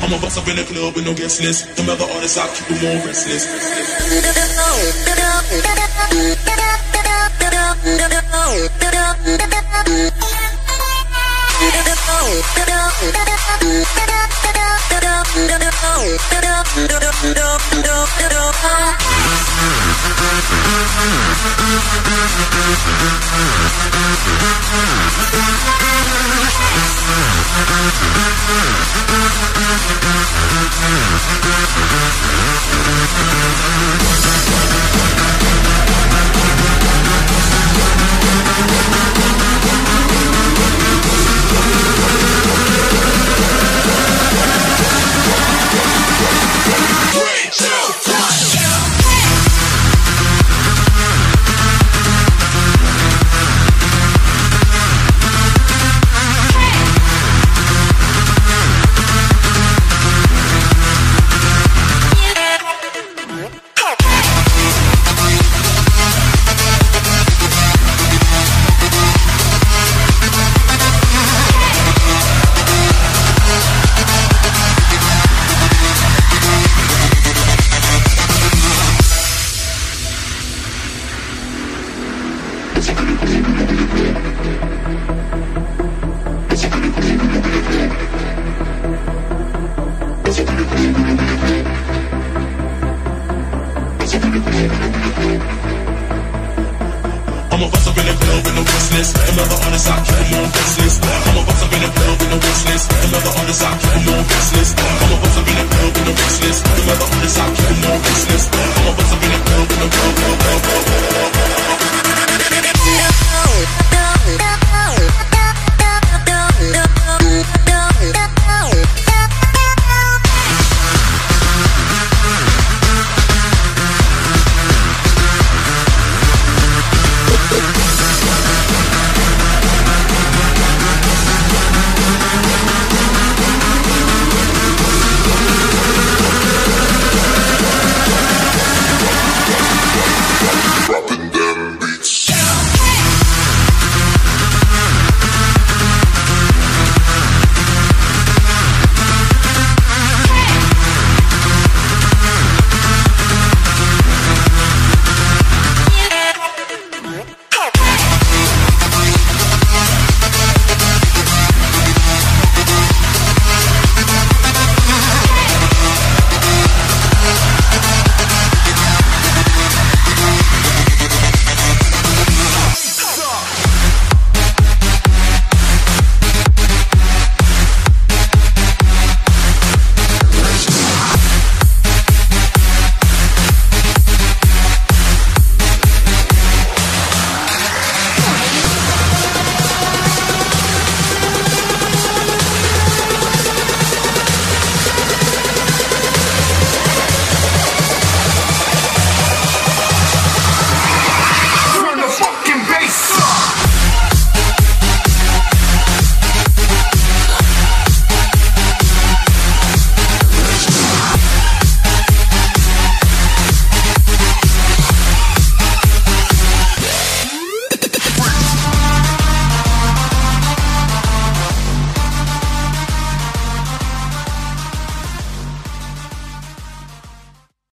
I'm a bust up in the club with no guest list. Them other artists, I keep them more restless. I'm a bust up in the club with no guest list. Them other artists, I keep them on guest list. I'm a bust up in the club with no guest list. Them other artists, I keep them on guest list.